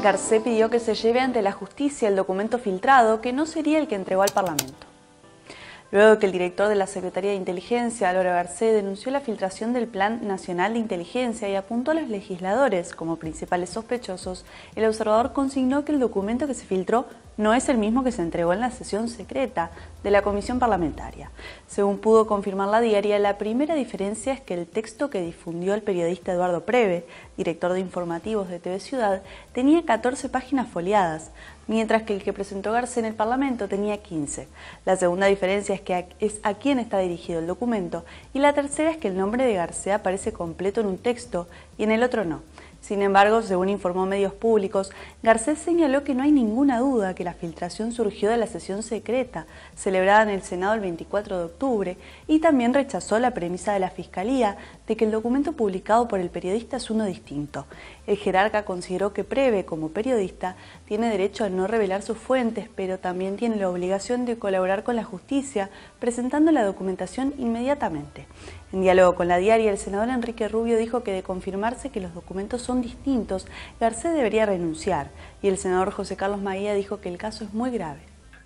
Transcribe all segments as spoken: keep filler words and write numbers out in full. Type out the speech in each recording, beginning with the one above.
Garcés pidió que se lleve ante la justicia el documento filtrado, que no sería el que entregó al Parlamento. Luego de que el director de la Secretaría de Inteligencia, Álvaro Garcés, denunció la filtración del Plan Nacional de Inteligencia y apuntó a los legisladores como principales sospechosos, el observador consignó que el documento que se filtró no es el mismo que se entregó en la sesión secreta de la comisión parlamentaria. Según pudo confirmar la diaria, la primera diferencia es que el texto que difundió el periodista Eduardo Preve, director de informativos de T V Ciudad, tenía catorce páginas foliadas, mientras que el que presentó Garcés en el Parlamento tenía quince. La segunda diferencia es que es a quién está dirigido el documento, y la tercera es que el nombre de Garcés aparece completo en un texto y en el otro no. Sin embargo, según informó medios públicos, Garcés señaló que no hay ninguna duda que la filtración surgió de la sesión secreta celebrada en el Senado el veinticuatro de octubre y también rechazó la premisa de la Fiscalía de que el documento publicado por el periodista es uno distinto. El jerarca consideró que Preve, como periodista, tiene derecho a no revelar sus fuentes, pero también tiene la obligación de colaborar con la justicia presentando la documentación inmediatamente. En diálogo con la diaria, el senador Enrique Rubio dijo que de confirmarse que los documentos son distintos, Garcés debería renunciar, y el senador José Carlos Maguía dijo que el caso es muy grave.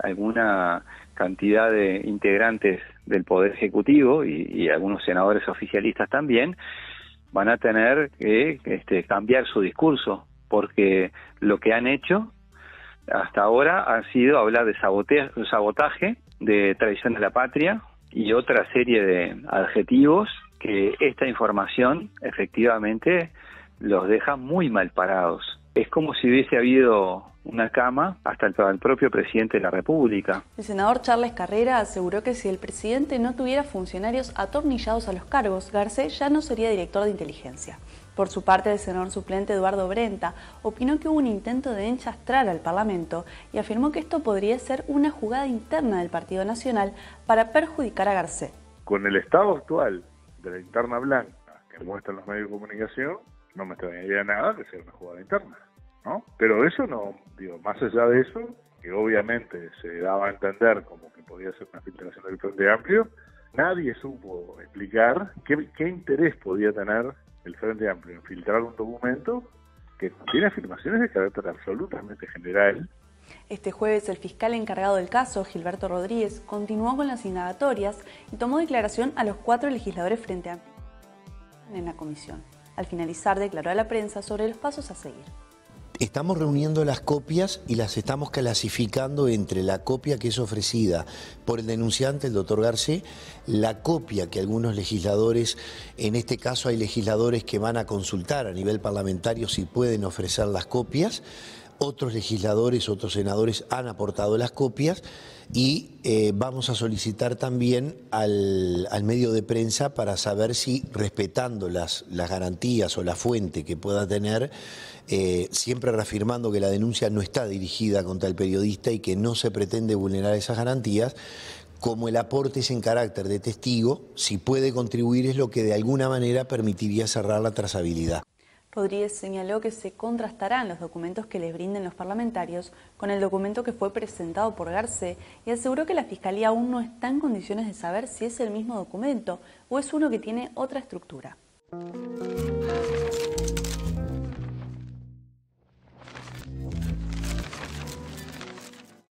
Alguna cantidad de integrantes del Poder Ejecutivo y, y algunos senadores oficialistas también van a tener que este, cambiar su discurso, porque lo que han hecho hasta ahora ha sido hablar de sabote, sabotaje, de traición de la patria y otra serie de adjetivos que esta información efectivamente los deja muy mal parados. Es como si hubiese habido una cama hasta el, el propio presidente de la República. El senador Charles Carrera aseguró que si el presidente no tuviera funcionarios atornillados a los cargos, Garcés ya no sería director de inteligencia. Por su parte, el senador suplente Eduardo Brenta opinó que hubo un intento de enchastrar al Parlamento y afirmó que esto podría ser una jugada interna del Partido Nacional para perjudicar a Garcés. Con el estado actual de la interna blanca que muestran los medios de comunicación, no me extrañaría nada que sea una jugada interna, ¿no? Pero eso no, digo, más allá de eso, que obviamente se daba a entender como que podía ser una filtración del Frente Amplio, nadie supo explicar qué, qué interés podía tener el Frente Amplio en filtrar un documento que tiene afirmaciones de carácter absolutamente general. Este jueves, el fiscal encargado del caso, Gilberto Rodríguez, continuó con las indagatorias y tomó declaración a los cuatro legisladores Frente Amplio en la comisión. Al finalizar, declaró a la prensa sobre los pasos a seguir. Estamos reuniendo las copias y las estamos clasificando entre la copia que es ofrecida por el denunciante, el doctor Garcés, la copia que algunos legisladores, en este caso hay legisladores que van a consultar a nivel parlamentario si pueden ofrecer las copias, otros legisladores, otros senadores han aportado las copias y eh, vamos a solicitar también al, al medio de prensa para saber si, respetando las, las garantías o la fuente que pueda tener, eh, siempre reafirmando que la denuncia no está dirigida contra el periodista y que no se pretende vulnerar esas garantías, como el aporte es en carácter de testigo, si puede contribuir es lo que de alguna manera permitiría cerrar la trazabilidad. Rodríguez señaló que se contrastarán los documentos que les brinden los parlamentarios con el documento que fue presentado por Garcés y aseguró que la Fiscalía aún no está en condiciones de saber si es el mismo documento o es uno que tiene otra estructura.